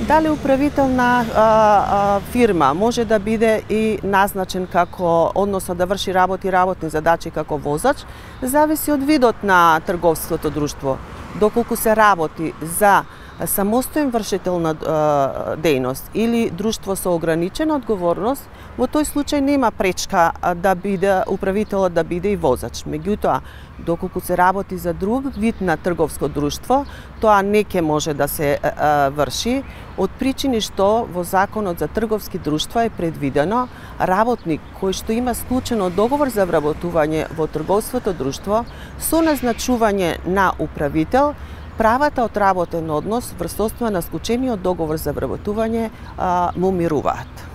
Дали управител на фирма може да биде и назначен како, односно да врши работни задачи како возач, зависи од видот на трговското друштво. Доколку се работи за самостоен вршител на дејност или друштво со ограничена одговорност, во тој случај нема пречка да биде управителот да биде и возач. Меѓутоа, доколку се работи за друг вид на трговско друштво, тоа не ќе може да се врши од причини што во Законот за трговски друштва е предвидено работник кој што има склучено договор за вработување во трговското друштво со назначување на управител, правата од работен однос врз основа на склучениот договор за вработување му мируваат.